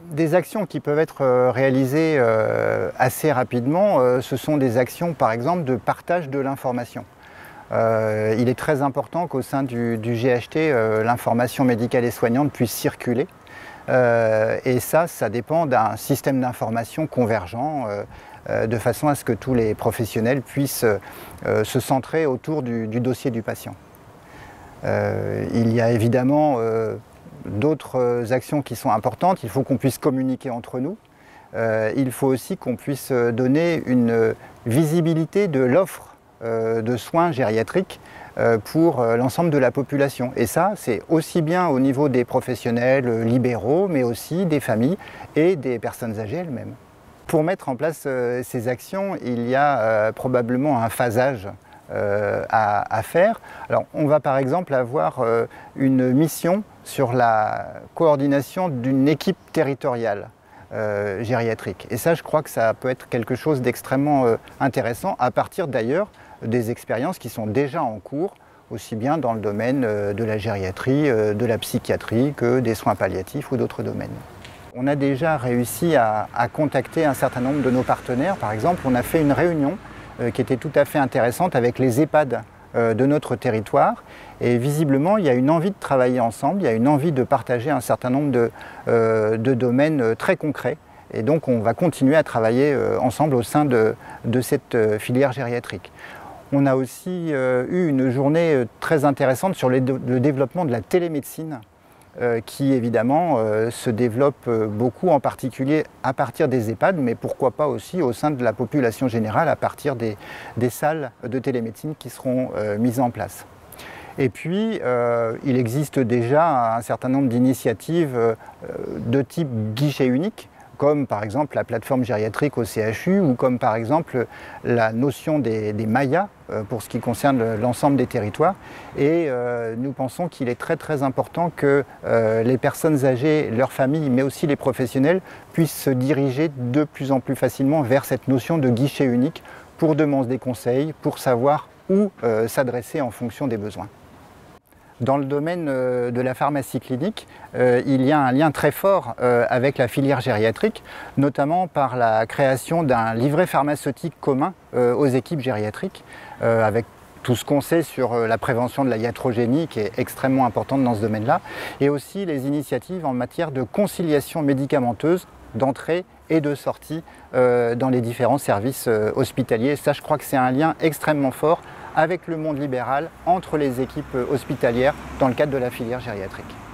Des actions qui peuvent être réalisées assez rapidement, ce sont des actions par exemple de partage de l'information. Il est très important qu'au sein du GHT, l'information médicale et soignante puisse circuler. Et ça dépend d'un système d'information convergent, de façon à ce que tous les professionnels puissent se centrer autour du dossier du patient. Il y a évidemment d'autres actions qui sont importantes. Il faut qu'on puisse communiquer entre nous. Il faut aussi qu'on puisse donner une visibilité de l'offre de soins gériatriques pour l'ensemble de la population. Et ça, c'est aussi bien au niveau des professionnels libéraux, mais aussi des familles et des personnes âgées elles-mêmes. Pour mettre en place ces actions, il y a probablement un phasage à faire. Alors, on va par exemple avoir une mission sur la coordination d'une équipe territoriale gériatrique. Et ça, je crois que ça peut être quelque chose d'extrêmement intéressant, à partir d'ailleurs des expériences qui sont déjà en cours, aussi bien dans le domaine de la gériatrie, de la psychiatrie, que des soins palliatifs ou d'autres domaines. On a déjà réussi à contacter un certain nombre de nos partenaires. Par exemple, on a fait une réunion qui était tout à fait intéressante avec les EHPAD de notre territoire. Et visiblement, il y a une envie de travailler ensemble, il y a une envie de partager un certain nombre de domaines très concrets. Et donc, on va continuer à travailler ensemble au sein de cette filière gériatrique. On a aussi eu une journée très intéressante sur le développement de la télémédecine, qui évidemment se développe beaucoup, en particulier à partir des EHPAD, mais pourquoi pas aussi au sein de la population générale à partir des salles de télémédecine qui seront mises en place. Et puis, il existe déjà un certain nombre d'initiatives de type guichet unique, comme par exemple la plateforme gériatrique au CHU, ou comme par exemple la notion des MAIA pour ce qui concerne l'ensemble des territoires. Et nous pensons qu'il est très important que les personnes âgées, leurs familles, mais aussi les professionnels puissent se diriger de plus en plus facilement vers cette notion de guichet unique pour demander des conseils, pour savoir où s'adresser en fonction des besoins. Dans le domaine de la pharmacie clinique, il y a un lien très fort avec la filière gériatrique, notamment par la création d'un livret pharmaceutique commun aux équipes gériatriques, avec tout ce qu'on sait sur la prévention de la iatrogénie, qui est extrêmement importante dans ce domaine-là, et aussi les initiatives en matière de conciliation médicamenteuse d'entrée et de sortie dans les différents services hospitaliers. Ça, je crois que c'est un lien extrêmement fort avec le monde libéral, entre les équipes hospitalières dans le cadre de la filière gériatrique.